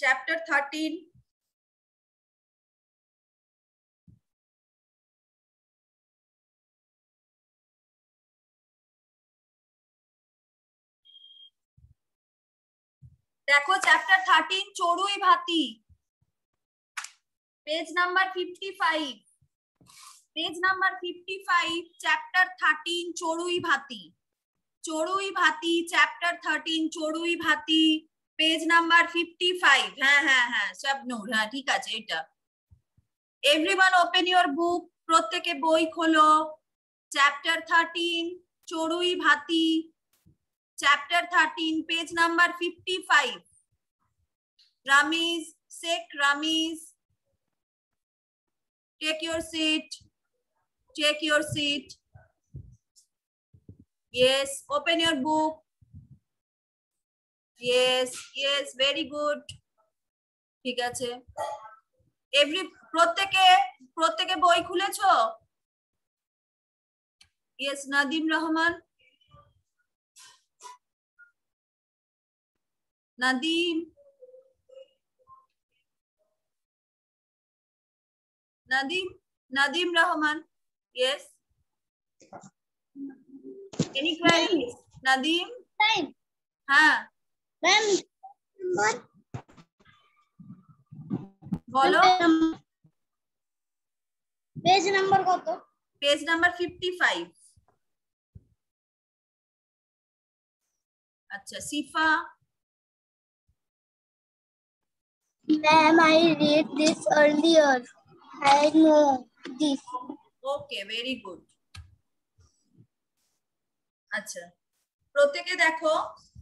chapter 13. देखो chapter 13 चोरुई भाती, page number 55. Page number 55, chapter 13 चोरुई भाती. चोरुई भाती chapter 13 चोरुई भाती, page number 55. हाँ शबनूर, हाँ ठीक আছে এটা. Everyone open your book, প্রত্যেকে বই খোলো. chapter 13 চোরুই ভাতি, chapter 13 page number 55. Ramiz, Sheikh Ramiz, take your seat. Take your seat. Yes, open your book. Yes, very good. ঠিক আছে. প্রত্যেকে বই খুলেছো? Yes, Nadim Rahman. Nadim Rahman. Yes. Any queries? Nadim? Time. हाँ. Ma'am. बोलो. Page number কত? Page number 55. अच्छा, Sifa. Ma'am, I read this earlier. I know this. Okay, very good. আচ্ছা, প্রত্যেকে দেখো.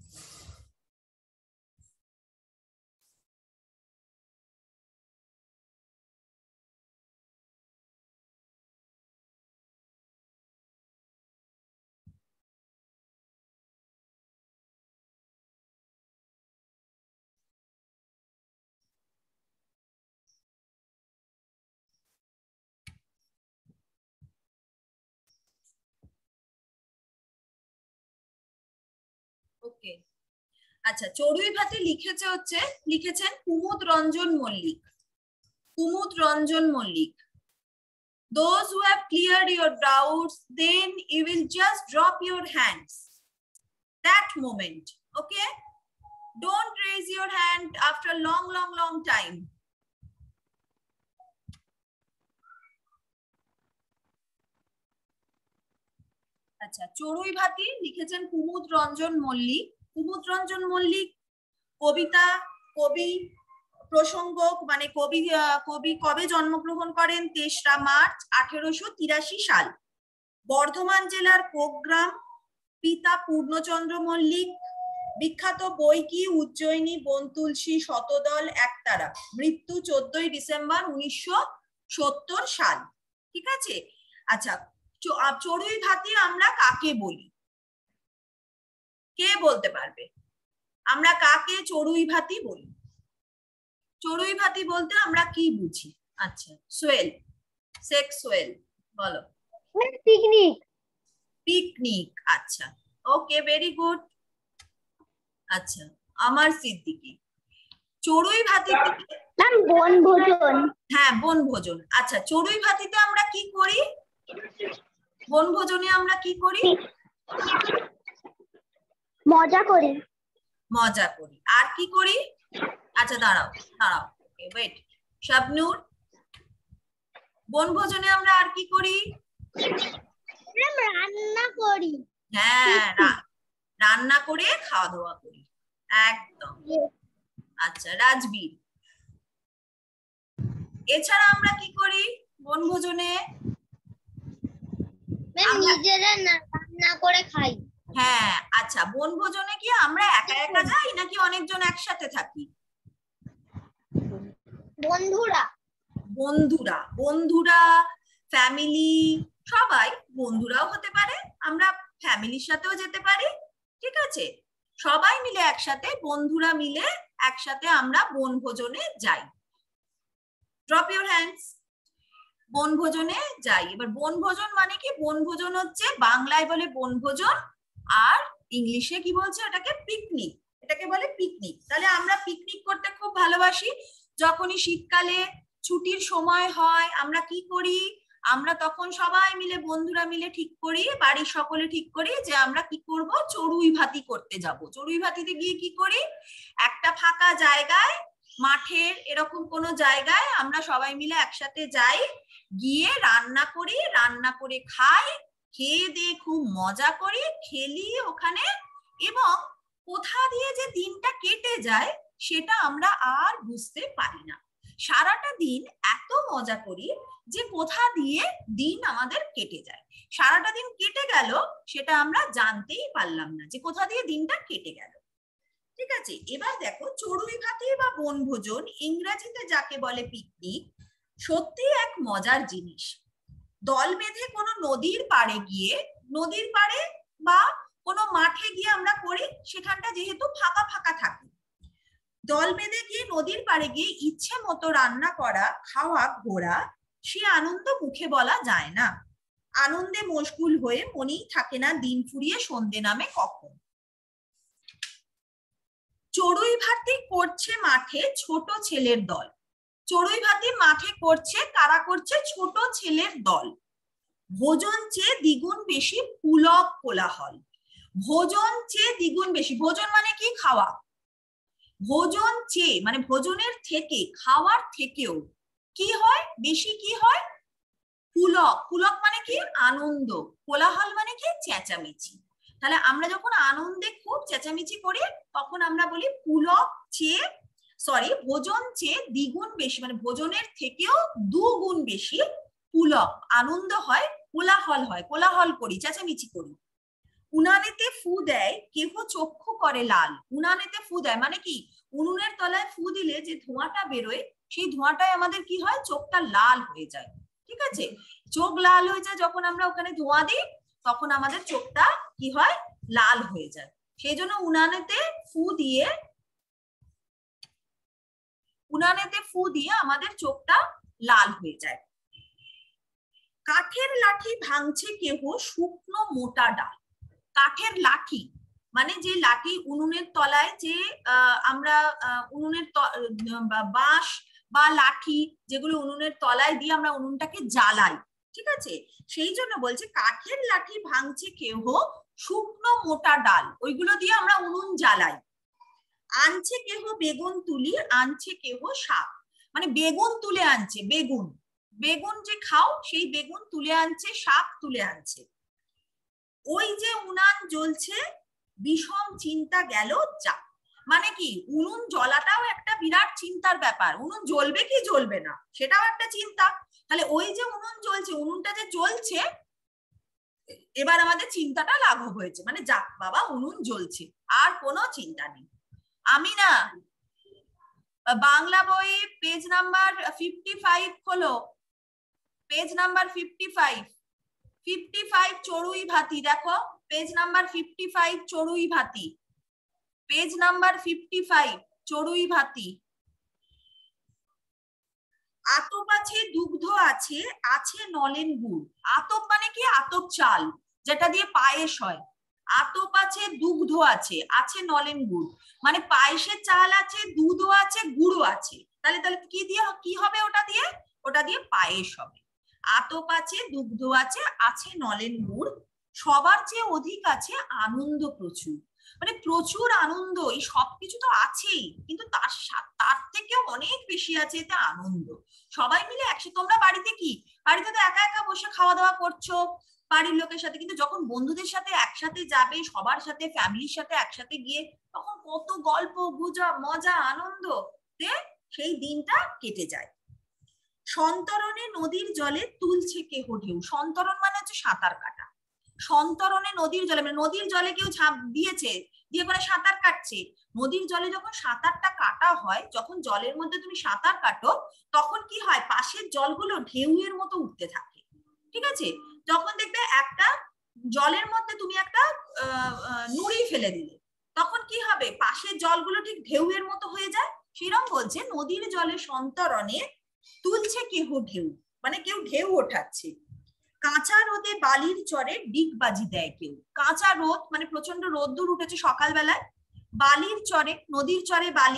ওকে, আচ্ছা, চড়ুই ভাতি লিখেছেন কুমুদ Ranjan Mallick. Those who have cleared your doubts, then you will just drop your hands. That moment, okay? Don't raise your hand after a long time. আচ্ছা, চড়ুই ভাতি লিখেছেন কুমুদ রঞ্জন মল্লিক. কবিতা, কবি, প্রসঙ্গ, মানে কবি কবে জন্মগ্রহণ করেন? 3রা মার্চ 1883 সাল, বর্ধমান জেলার কোকগ্রাম. পিতা পূর্ণচন্দ্র মল্লিক. বিখ্যাত বই কি? উজ্জয়িনী, বনতুলসী, শতদল, একতারা. মৃত্যু 14ই ডিসেম্বর 1970 সাল. ঠিক আছে. আচ্ছা, চড়ুই ভাতি আমরা কাকে বলি? কে বলতে পারবে আমরা কাকে চড়ুই ভাতি বলি? চড়ুই ভাতি বলতে আমরা কি বুঝি? আচ্ছা, শেখ সোহেল বলো. পিকনিক. আচ্ছা, ওকে, ভেরি গুড. আচ্ছা, আমার সিদ্দিকি. চড়ুই ভাতিতে বনভোজন. হ্যাঁ, বনভোজন. আচ্ছা, চড়ুই ভাতিতে আমরা কি করি? বনভোজনে আমরা কি করি? মজা করি. আর কি করি? আচ্ছা, দাঁড়াও, ওকে, ওয়েট. শাবনূর, বনভোজনে আমরা আর কি করি? রান্না করি. হ্যাঁ, রান্না করে খাওয়া দাওয়া করি, একদম. আচ্ছা, রাজবীর, এছাড়া আমরা কি করি বনভোজনে? নিজেরা রান্না করে খাই. হ্যাঁ, আচ্ছা, বনভোজনে কি আমরা একা যাই নাকি অনেকজন একসাথে থাকি? বন্ধুরা, ফ্যামিলি, সবাই. বন্ধুরাও হতে পারে, আমরা ফ্যামিলির সাথেও যেতে পারি. ঠিক আছে, সবাই মিলে একসাথে, বন্ধুরা মিলে একসাথে আমরা বনভোজনে যাই. Drop your hands. বনভোজনে যাই. এবার বনভোজন মানে কি? বনভোজন হচ্ছে বাংলায় বলে বনভোজন, আর ইংলিশে কি বলছে? এটাকে পিকনিক. এটাকে বলে পিকনিক. তাহলে আমরা পিকনিক করতে খুব খুব ভালোবাসি। যখনই শীতকালে ছুটির সময় হয় আমরা কি করি, আমরা তখন সবাই মিলে বন্ধুরা মিলে ঠিক করি, বাড়ির সকলে ঠিক করি যে আমরা কি করব, চড়ুই ভাতি করতে যাব। চড়ুই ভাতিতে গিয়ে কি করি, একটা ফাঁকা জায়গায়, মাঠের এরকম কোনো জায়গায় আমরা সবাই মিলে একসাথে যাই, গিয়ে রান্না করি, রান্না করে খাই, খেয়ে দিয়ে খুব মজা করি, খেলি ওখানে, এবং কোথা দিয়ে যে দিনটা কেটে যায় সেটা আমরা আর বুঝতে পারি না। সারাটা দিন এত মজা করি যে কোথা দিয়ে দিন আমাদের কেটে যায়, সারাটা দিন কেটে গেল সেটা আমরা জানতেই পারলাম না যে কোথা দিয়ে দিনটা কেটে গেল। ঠিক আছে, এবার দেখো চড়ুই ভাতি বা বনভোজন, ইংরেজিতে যাকে বলে পিকনিক, সত্যি এক মজার জিনিস। দল বেঁধে কোনো নদীর পাড়ে গিয়ে, নদীর পাড়ে বা কোনো মাঠে গিয়ে আমরা করি, সেখানটা যেহেতু ফাঁকা ফাঁকা থাকে, দল বেঁধে গিয়ে নদীর পাড়ে গিয়ে ইচ্ছে মতো রান্না করা, খাওয়া, ঘোরা, সে আনন্দ মুখে বলা যায় না। আনন্দে মশগুল হয়ে মনেই থাকে না দিন ফুরিয়ে সন্ধে নামে কখন। চড়ুই ভাতি করছে মাঠে ছোট ছেলের দল। চড়ুই ভাতি মাঠে করছে, কারা করছে, ছোট ছেলের দল। ভোজন চেয়ে দ্বিগুণ বেশি পুলক কোলাহল। ভোজন চেয়ে দ্বিগুণ বেশি, ভোজন মানে কি, খাওয়া। ভোজন চেয়ে মানে ভোজনের থেকে, খাওয়ার থেকেও কি হয়, বেশি কি হয়, পুলক। পুলক মানে কি, আনন্দ। কোলাহল মানে কি, চেঁচামেচি। তাহলে আমরা যখন আনন্দে খুব চেঁচামেচি করি তখন আমরা বলি পুলক চেয়ে, ভোজন চেয়ে দ্বিগুণ বেশি, মানে ভোজনের থেকেও দুগুণ বেশি পুলক, আনন্দ হয়, কোলাহল হয়, কোলাহল করি, চেঁচামেচি করি। উনানেতে ফু দেয় কেহ চক্ষু করে লাল। উনানেতে ফু দেয় মানে কি, উনুনের তলায় ফু দিলে যে ধোঁয়াটা বেরোয়, সেই ধোঁয়াটায় আমাদের কি হয়, চোখটা লাল হয়ে যায়। ঠিক আছে, চোখ লাল হয়ে যায় যখন আমরা ওখানে ধোঁয়া দিই, তখন আমাদের চোখটা কি হয়, লাল হয়ে যায়। সেই জন্য উনানেতে ফু দিয়ে আমাদের চোখটা লাল হয়ে যায়। কাঠের লাঠি ভাঙছে কেহ শুকনো মোটা ডাল। কাঠের লাঠি মানে যে লাঠি, উনুনের তলায় যে আমরা উনুনের বাঁশ বা লাঠি যেগুলো উনুনের তলায় দিয়ে আমরা উনুনটাকে জ্বালাই, ঠিক আছে, সেই জন্য বলছে কাঠের লাঠি ভাঙছে কেহ শুকনো মোটা ডাল, ওইগুলো দিয়ে আমরা উনুন জ্বালাই। আনছে কেহ বেগুন তুলি, আনছে কেহ শাক, মানে বেগুন তুলে আনছে, বেগুন, বেগুন যে খাও সেই বেগুন তুলে আনছে, শাক তুলে আনছে। ওই যে উনান জ্বলছে বিষম চিন্তা গেল যা, মানে কি, উনুন জ্বলাটাও একটা বিরাট চিন্তার ব্যাপার, উনুন জ্বলবে কি জ্বলবে না সেটাও একটা চিন্তা। তাহলে ওই যে উনুন জ্বলছে, উনুনটা যে জ্বলছে, এবার আমাদের চিন্তাটা লাঘব হয়েছে, মানে যাক বাবা উনুন জ্বলছে, আর কোনো চিন্তা নেই। আমি না বাংলা বই পেজ নাম্বার 55 খোলো, পেজ নাম্বার 55 চড়ুই ভাতি, দেখো পেজ নাম্বার 55 চড়ুই ভাতি, পেজ নাম্বার 55 চড়ুই ভাতি। আতপ আছে দুগ্ধ আছে, আছে নলেন গুড়। আতপ মানে কি, আতপ চাল যেটা দিয়ে পায়েস হয়। আতপ আছে দুগ্ধ আছে, আছে নলেন গুড়, মানে পায়েসের চাল আছে, দুধও আছে, গুড়ও আছে। তাহলে কি দিয়ে কি হবে, ওটা দিয়ে পায়েস হবে। আতপ আছে দুগ্ধ আছে, আছে নলেন গুড়, সবার চেয়ে অধিক আছে আনন্দ প্রচুর। মানে প্রচুর আনন্দ, এই সবকিছু তো আছেই, কিন্তু তার থেকেও অনেক বেশি আছে এতে আনন্দ। সবাই মিলে একসাথে, তোমরা বাড়িতে তো একা একা বসে খাওয়া দাওয়া করছো বাড়ির লোকের সাথে, কিন্তু যখন বন্ধুদের সাথে একসাথে যাবে, সবার সাথে, ফ্যামিলির সাথে একসাথে গিয়ে, তখন কত গল্প গুজব, মজা, আনন্দ সেই দিনটা কেটে যায়। সন্তরণে নদীর জলে তুলছে কেহ ঢেউ। সন্তরণ মানে হচ্ছে সাঁতার কাটা। সন্তরণে নদীর জলে, মানে নদীর জলে কেউ ঝাঁপ দিয়েছে, দিয়ে করে সাঁতার কাটছে। নদীর জলে যখন সাঁতারটা কাটা হয়, যখন জলের মধ্যে তুমি সাঁতার কাটো, তখন কি হয়, পাশের জলগুলো ঢেউয়ের মতো উঠতে থাকে। ঠিক আছে, যখন দেখবে একটা জলের মধ্যে তুমি একটা নুড়ি ফেলে দিলে, তখন কি হবে, পাশের জলগুলো ঠিক ঢেউয়ের মতো হয়ে যায়। সেরকম বলছে নদীর জলে সন্তরণে তুলছে কেহ ঢেউ, মানে কেউ ঢেউ ওঠাচ্ছে। কাঁচা রোদে বালির চরে ডিগবাজি দেয় কেউ। কাঁচা রোদ মানে প্রচন্ড রোদ্দুর উঠেছে সকালবেলায়, বালির চরে, নদীর চরে বালি,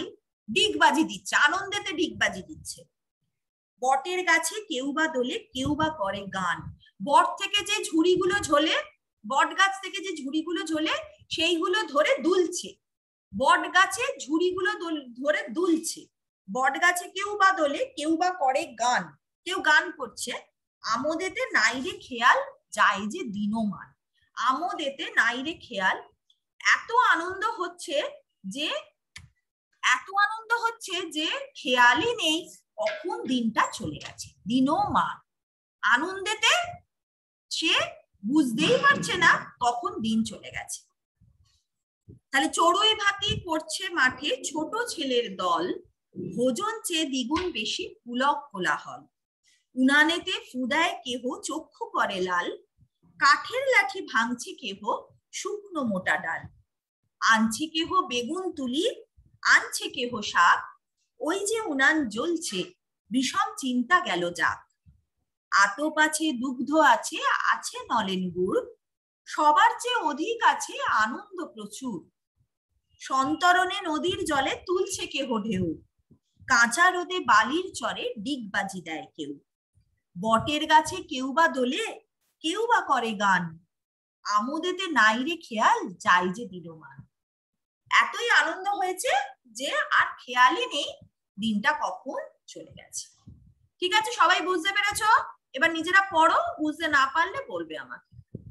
ডিগবাজি দিচ্ছে, আনন্দেতে ডিগবাজি দিচ্ছে। বটের গাছে কেউ বা দোলে, কেউ বা করে গান। বট থেকে যে ঝুড়িগুলো ঝোলে, বট গাছ থেকে যে ঝুড়িগুলো ঝোলে সেইগুলো ধরে দুলছে। বট গাছে ঝুড়িগুলো ধরে দুলছে। বট গাছে কেউ বা দোলে, কেউ বা করে গান। কেউ গান করছে। আমোদেতে নাইরে খেয়াল, যায় যে দিনমান। আমোদেতে নাইরে খেয়াল, এত আনন্দ হচ্ছে যে, এত আনন্দ হচ্ছে যে খেয়ালই নেই কখন দিনটা চলে গেছে। দিনমান, আনন্দেতে সে বুঝতেই পারছে না কখন দিন চলে গেছে। তাহলে চড়ুই ভাতি করছে মাঠে ছোট ছেলের দল, ভোজন চেয়ে দ্বিগুণ বেশি পুলক কোলাহল। উনানেতে ফুদায় কেহ চক্ষু করে লাল, কাঠের লাঠি ভাঙছে কেহ শুকনো মোটা ডাল। আনছে কেহ বেগুন তুলি, আনছে কেহ শাক, ওই যে উনান জ্বলছে বিষম চিন্তা গেল যাক। আতপ আছে দুগ্ধ আছে, আছে নলেন গুড়, সবার চেয়ে অধিক আছে আনন্দ প্রচুর। সন্তরণে নদীর জলে তুলছে কেহ ঢেউ, কাঁচা রোদে বালির চরে ডিগবাজি দেয় কেউ। বটের গাছে কেউ বা দোলে, কেউ বা করে গান, আমোদেতে নাইরে খেয়াল, যায় যে দিনমান। এতই আনন্দ হয়েছে যে আর খেয়ালই নেই দিনটা কখন চলে গেছে। ঠিক আছে, সবাই বুঝতে পেরেছো? এবার নিজেরা পড়ো, বুঝতে না পারলে বলবে আমাকে।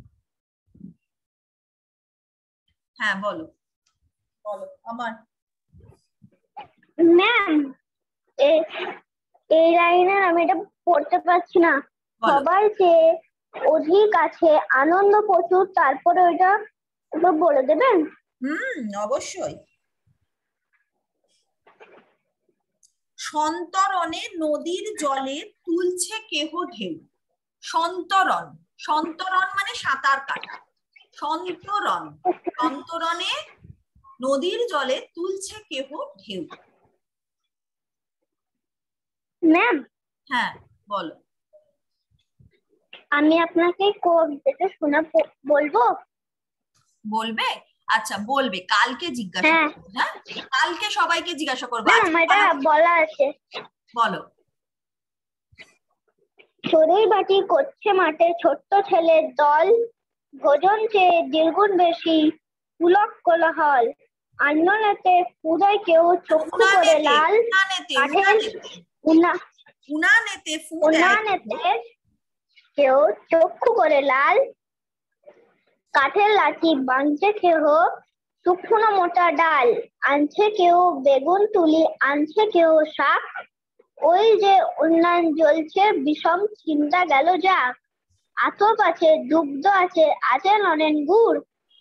হ্যাঁ বলো, বলো আমার। ম্যাম এই লাইনে আমি এটা পড়তে পারছি না। সবার চেয়ে অধিক আছে আনন্দ প্রচুর, তারপরে ওইটা একটু বলে দেবেন? অবশ্যই। সন্তরণে নদীর জলে তুলছে কেহ ঢেউ। সন্তরণ, সন্তরণ মানে সাঁতার কাটা। সন্তরণ, সন্তরণে নদীর জলে তুলছে কেহ ঢেউ। ম্যাম হ্যাঁ বলো। আমি আপনাকে কবিতাটা শোনা বলবো? বলবে? আচ্ছা বলবে, কালকে জিজ্ঞাসা করবো। হ্যাঁ কালকে সবাইকে জিজ্ঞাসা করবো। এটা বলা আছে, বলো। চড়ুই বাটি করছে মাঠে ছোট্ট ছেলের দল, ভোজন চেয়ে দ্বিগুণ বেশি পুলক কোলাহল। আন্ননেতে ফুদায় কেউ চক্ষু করে লাল, উনানেতে কেউ চক্ষু করে লাল, কাঠের লাঠি ভাঙছে কেহ শুকনো মোটা ডাল। আনছে কেউ বেগুন তুলি, আনছে কেউ শাক, ওই যে উন্নয়ন জ্বলছে বিষম চিন্তা গেল যাক। আতপ আছে দুগ্ধ আছে, আছে নলেন গুড়,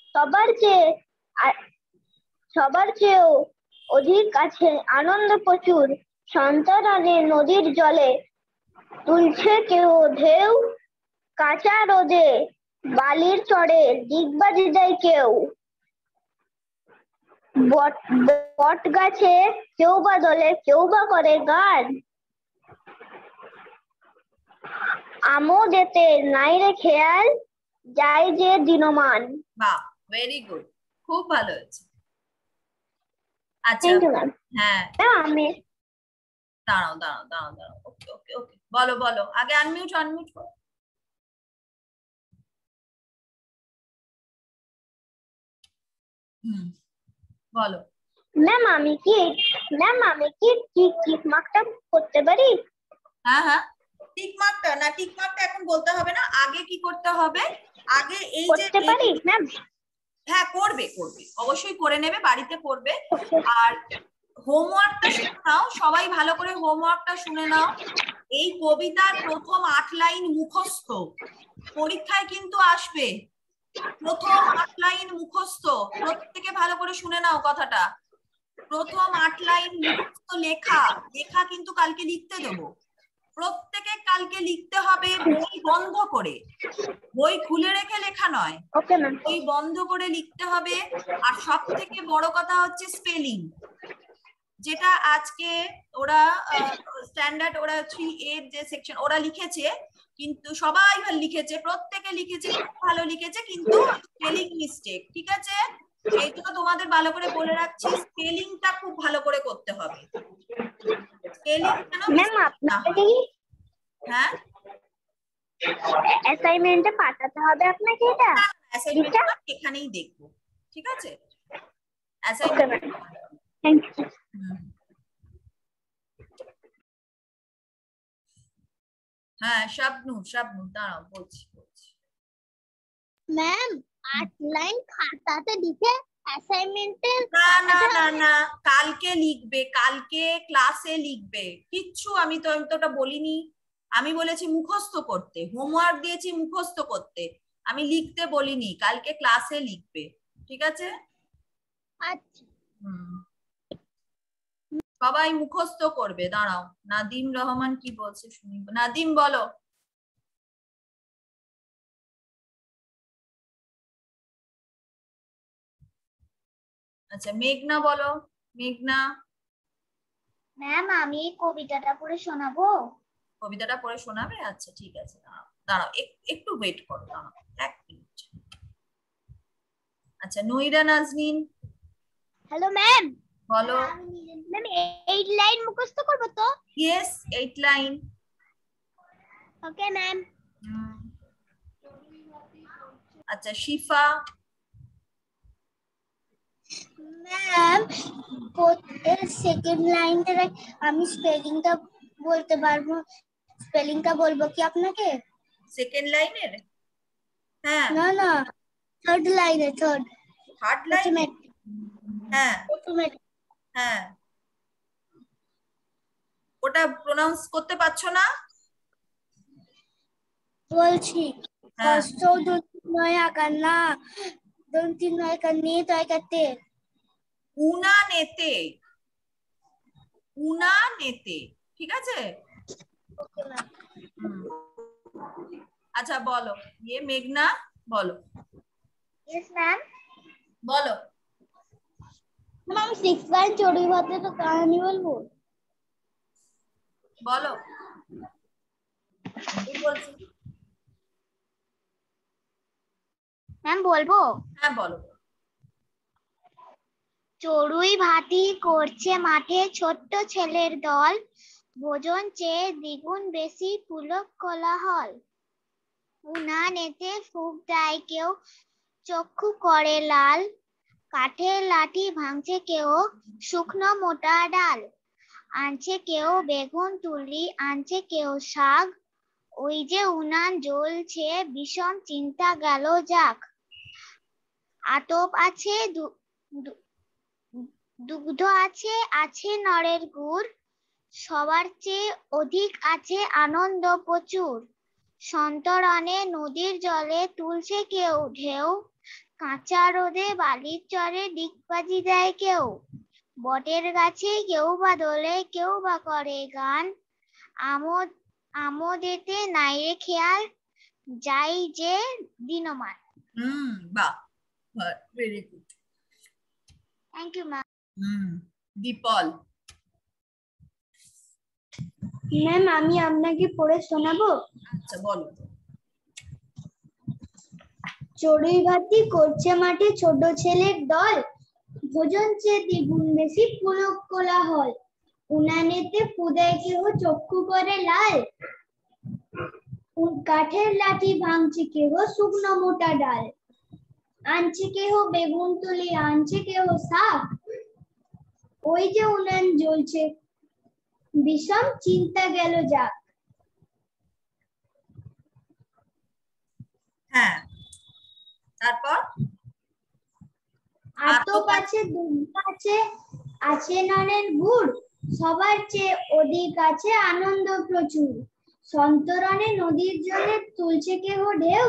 সবার চেয়েও অধিক আছে আনন্দ প্রচুর। সন্তরণে নদীর জলে তুলছে কেউ ঢেউ, কাঁচা রোদে বালির চরে ডিগবাজি দেয় কেউ। বট গাছে কেউ বা দলে, কেউ বা করে গান, আমোদেতে নাইরে খেয়াল, যায় যে দিনমান। বাহ, ভেরি গুড, খুব ভালো হয়েছে। আচ্ছা হ্যাঁ আমি দাঁড়াও দাঁড়াও দাঁড়াও দাঁড়াও, ওকে ওকে ওকে, বলো বলো, আগে আনমিউট আনমিউট করো। বলো। ম্যাম আমি কি টিক মার্কটা করতে পারি? হ্যাঁ হ্যাঁ, টিক মার্কটা না, টিক মার্কটা এখন বলতে হবে না, আগে কি করতে হবে, আগে এই যে করতে পারি ম্যাম? হ্যাঁ করবে করবে, অবশ্যই করে নেবে, বাড়িতে করবে। আর হোমওয়ার্কটা শুনে নাও, সবাই ভালো করে হোমওয়ার্কটা শুনে নাও। এই কবিতার প্রথম 8 লাইন মুখস্থ, পরীক্ষায় কিন্তু আসবে। প্রথম 8 লাইন মুখস্থ, প্রত্যেকে ভালো করে শুনে নাও কথাটা। প্রথম 8 লাইন মুখস্থ লেখা, লেখা কিন্তু কালকে লিখতে দেবো। প্রত্যেকে কালকে লিখতে হবে বই বন্ধ করে, বই খুলে রেখে লেখা নয়, বই বন্ধ করে লিখতে হবে। আর সব থেকে বড় কথা হচ্ছে স্পেলিং, যেটা আজকে ওরা স্ট্যান্ডার্ড, ওরা 3A যে সেকশন ওরা লিখেছে, কিন্তু সবাই ভালো লিখেছে, প্রত্যেকে লিখেছে, খুব ভালো লিখেছে, কিন্তু স্পেলিং মিস্টেক। ঠিক আছে, সেই জন্য তোমাদের ভালো করে বলে রাখছি, স্পেলিংটা খুব ভালো করে করতে হবে। স্পেলিং যেন ম্যাম না হয়। আপনাকে হ্যাঁ, অ্যাসাইনমেন্টে পাঠাতে হবে আপনাকে এটা? অ্যাসাইনমেন্টটা এখানেই দেখবো, ঠিক আছে? Assignment thank you. হ্যাঁ, শাবনু দাঁড়াও, বলছি। ম্যাম 8 লাইন খাতাতে লিখে অ্যাসাইনমেন্টে না, কালকে লিখবে, কালকে ক্লাসে লিখবে। কিচ্ছু আমি তো ওটা বলিনি। আমি বলেছি মুখস্থ করতে, হোমওয়ার্ক দিয়েছি মুখস্থ করতে, আমি লিখতে বলিনি। কালকে ক্লাসে লিখবে, ঠিক আছে? আচ্ছা সবাই মুখস্থ করবে। দাঁড়াও, নাদিম রহমান কি বলছে শুনি। নাদিম বলো। আচ্ছা, মেঘনা বলো। মেঘনা, ম্যাম আমি এই কবিতাটা পড়ে শোনাবো? কবিতাটা পড়ে শোনাবে? আচ্ছা ঠিক আছে, দাঁড়াও দাঁড়াও, একটু ওয়েট করো, দাঁড়াও 1 মিনিট। আচ্ছা, নইরা নাজনীন হ্যালো ম্যাম। বলো। ম্যাম 8 লাইন মুখস্থ করব তো? Yes, 8 line. Okay ma'am. আচ্ছা, শিফা। ম্যাম সেকেন্ড লাইনটা আমি স্পেলিংটা বলতে পারবো, স্পেলিংটা বলবো কি আপনাকে? সেকেন্ড লাইনের? হ্যাঁ। না থার্ড লাইনে, থার্ড লাইনে? হ্যাঁ হ্যাঁ, ওটা প্রোনাউন্স করতে পারছো না? বলছি। হ্যাঁ, নয় আকার না, 2 3 নয় আকার নিয়ে তো আকারতে উনা নেতে, উনা নেতে, ঠিক আছে? আচ্ছা বলো, মেঘনা বলো। Yes ma'am. বলো। मैम 6 लाइन चोरी बातें तो कहानी बोलबो? বলো, আমি বলছি। मैम বলবো? হ্যাঁ বলো। চড়ুই ভাতি করছে মাঠে ছোট্ট ছেলের দল, ভোজন চেয়ে দ্বিগুণ বেশি পুলক কোলাহল। উনানেতে ফুঁক দেয় কেউ, চক্ষু করে লাল, কাঠের লাঠি ভাঙছে কেউ, শুকনো মোটা ডাল, আনছে কেউ বেগুন তুলি, আনছে কেউ শাক, ওই যে উনান জ্বলছে বিষম চিন্তা গেল যাক। আতপ আছে, দুগ্ধ আছে, আছে নরের গুড়, সবার চেয়ে অধিক আছে আনন্দ প্রচুর। সন্তরণে নদীর জলে তুলছে কেউ ঢেউ, কাঁচা রোদে বালির চরে ডিগবাজি দেয় কেউ। বটের গাছে কেউ বা দোলে, কেউ বা করে গান, আমোদেতে নাইরে খেয়াল, যাই যে দিনমান। বাহ, very good. Thank you ma'am. Deepal. Ma'am আমি আপনাকে পড়ে শোনাবো? আচ্ছা বলো। চড়ুই ভাতি করছে মাঠে ছোট ছেলের দল, ভোজন চেয়ে দ্বিগুণ বেশি পুলক কোলাহল, উনানেতে ফুদায় কেহ চক্ষু করে লাল, কাঠের লাঠি ভাঙছে কেহ শুকনো মোটা ডাল, আনছে কেহ বেগুন তুলি, আনছে কেহ শাক, ওই যে উনান জ্বলছে বিষম চিন্তা গেল যাক। হ্যাঁ, তারপর? আতপ আছে, দুগ্ধ আছে, আছে নরের গুড়, সবার চেয়ে অধিক আছে আনন্দ প্রচুর। সন্তরণে নদীর জলে তুলছে কেহ ঢেউ,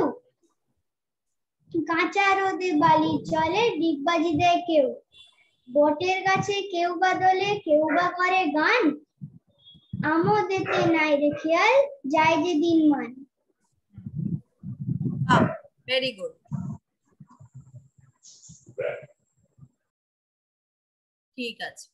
কাঁচা রোদে বালির চলে ডিগবাজি দেয় কেউ। বটের গাছে কেউ বা দোলে, কেউ বা করে গান, আমোদেতে নাই রে খেয়াল, যায় যে দিনমান। ভেরি গুড, ঠিক আছে।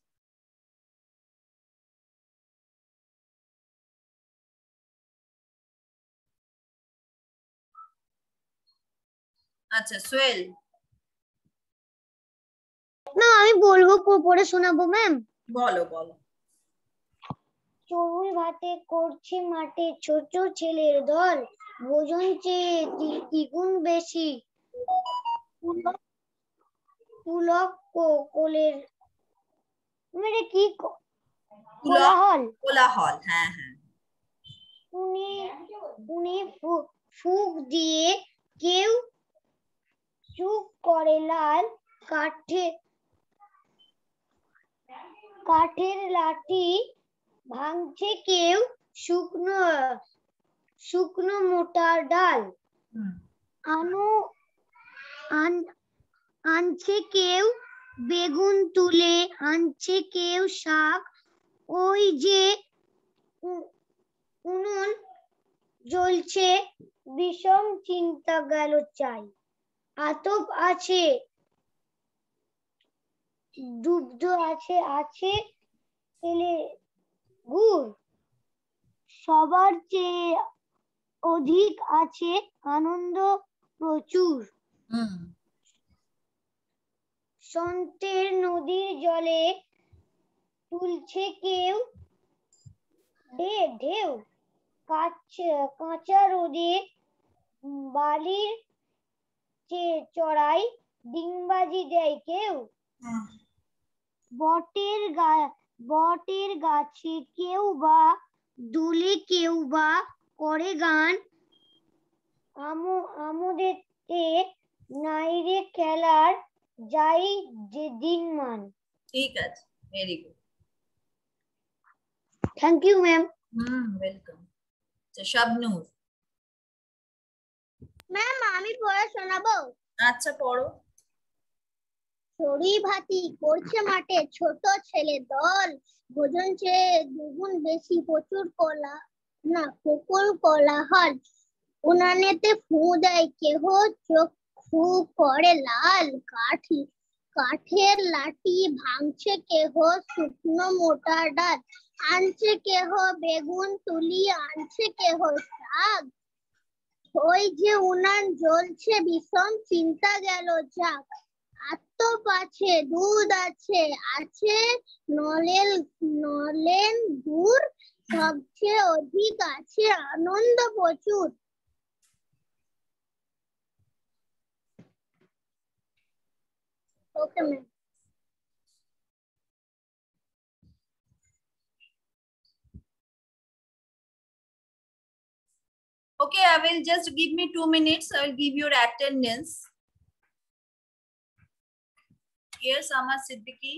আচ্ছা, সোহেল। না আমি বলবো, পড়ে শোনাবো ম্যাম। বলো বলো। চড়ুই ভাতে করছে মাঠে ছোট ছেলের দল, ভোজন চেয়ে দ্বিগুণ বেশি, পুলক কোলের মানে কি কোলাহল। কোলাহল, হ্যাঁ হ্যাঁ। উনি ফুঁক দিয়ে কেউ চুপ করে লাল, কাঠের লাঠি ভাঙছে কেউ, শুকনো মোটা ডাল আনছে কেউ, বেগুন তুলে আনছে কেউ শাক, ওই যে উনুন জ্বলছে বিষম চিন্তা গেল চাই, আতপ আছে দুগ্ধ আছে তেলে গুড়, সবার চেয়ে অধিক আছে আনন্দ প্রচুর, সন্তের নদীর জলে তুলছে কেউ ঢেউ, কাঁচা রোদে বালির চড়াই ডিংবাজি দেয় কেউ, বটের গাছে কেউ বা দুলে কেউ বা করে গান, আমোদেতে নাইরে খেলার যাই যে দিনমান। ঠিক আছে, very good. Thank you ma'am. Welcome. Shabnur. Ma'am আমি পড়ে শোনাবো। আচ্ছা পড়ো। চড়ুই ভাতি করছে মাঠে ছোট ছেলে দল, ভোজন চেয়ে দ্বিগুণ বেশি, প্রচুর কোলাহল, উনানেতে ফু দেয় কেহ, চোখ ফু করে লাল, কাঠের লাঠি ভাঙছে কেহ, শুকনো মোটা ডাল আনছে কেহ, বেগুন তুলি আনছে কেহ শাক, ওই যে উনান জ্বলছে বিষম চিন্তা গেল যাক, আতপ আছে দুধ আছে নলেন গুড়, সবচেয়ে অধিক আছে আনন্দ প্রচুর। Okay ma'am. Okay, I will just give me 2 minutes. I will give your attendance. Yes, Amar Siddiqui.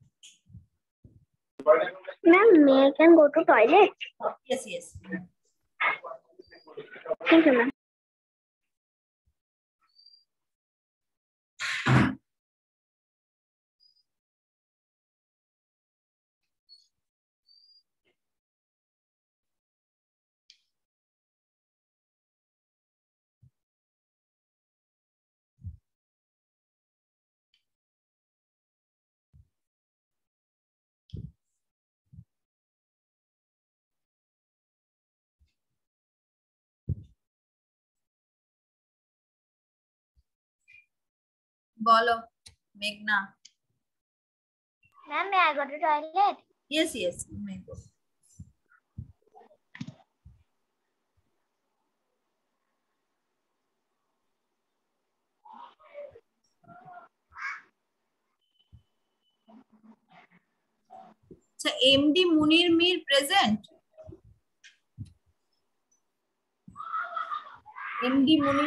Ma'am, may I can go to toilet? Yes, yes. Thank you, ma'am. Bolo, Meghna. Ma'am, may I go to toilet? Yes, yes, you may go. So, MD Munir Mir present. MD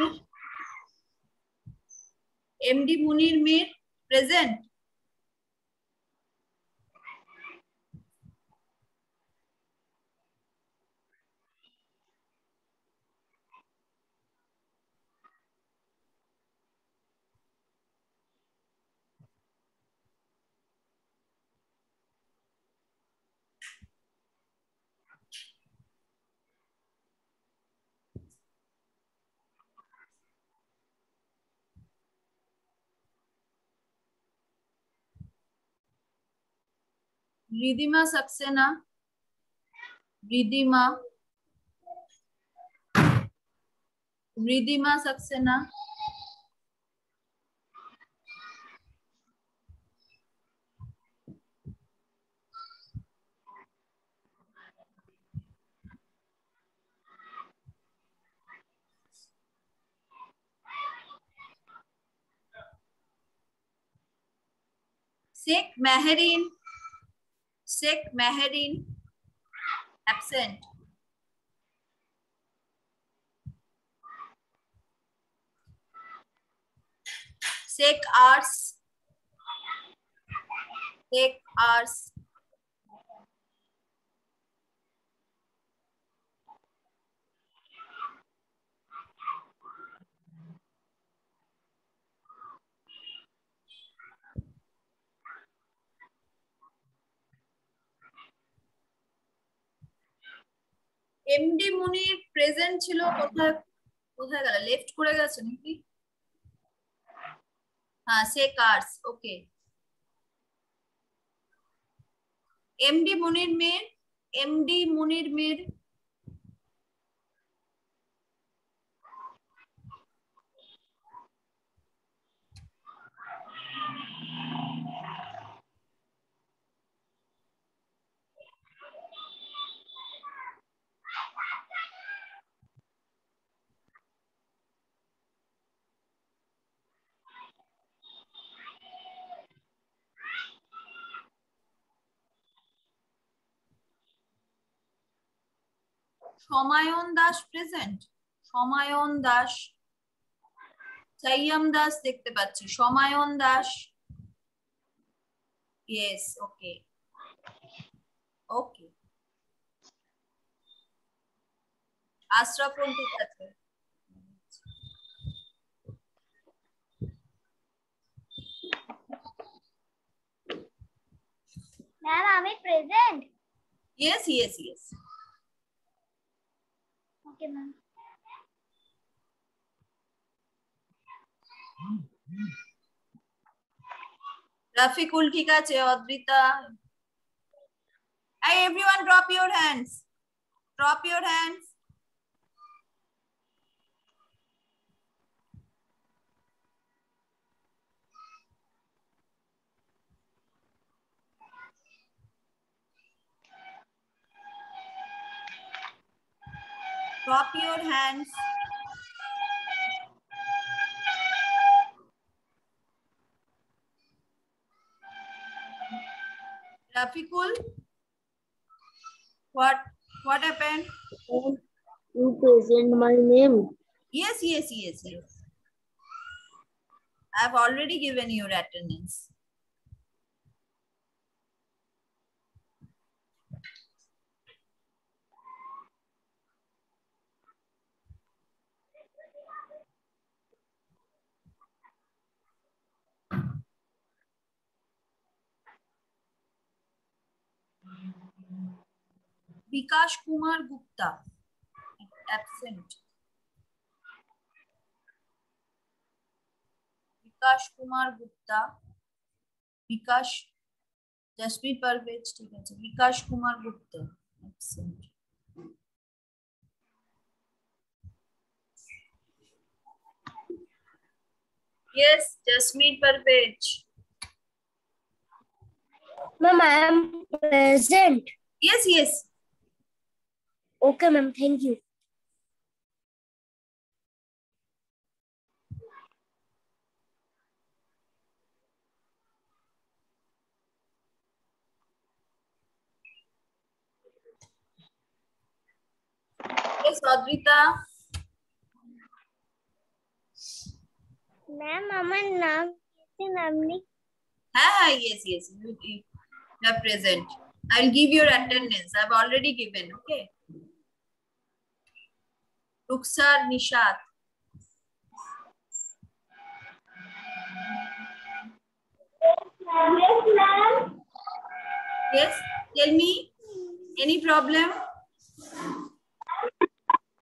Munir Mir present. Ridhima Saxena. Ridhima Saxena. Sheikh Meherin. Sheikh Meherin. Absent. Sheikh Ars. Sheikh Ars. MD Munir present ছিল, কোথায় কোথায় গেল? Left করে গেছে নাকি? হ্যাঁ, Sheikh Arts. Okay. MD Munir Mir. MD Munir Mir. Somayon Das present. Somayon Das. Saiyam Das দেখতে পাচ্ছি। Somayon Das. Yes, okay okay. Ashraful ঠিক আছে। ম্যাম আমি present. Yes yes yes. Okay ma'am. Rafiqul ঠিক আছে। Adrita. Hey, everyone, drop your hands. Drop your hands. Drop your hands. Rafikul, what happened? You present my name. Yes, yes, yes, yes. I have already given your attendance. Vikash Kumar Gupta, absent. Vikash Kumar Gupta. Vikash Jaspreet Parvez ঠিক আছে। Vikash Kumar Gupta, absent. Yes, Jaspreet Parvez. Ma'am, I am present. Yes, yes. Okay, ma'am. Thank you. Yes, Adrita. Ma'am, আমার নাম নামনি। Ah, yes, yes. You are present. I'll give your attendance. I've already given. Okay. Ruksar Nishat. Yes, ma'am. Yes. Tell me. Any problem?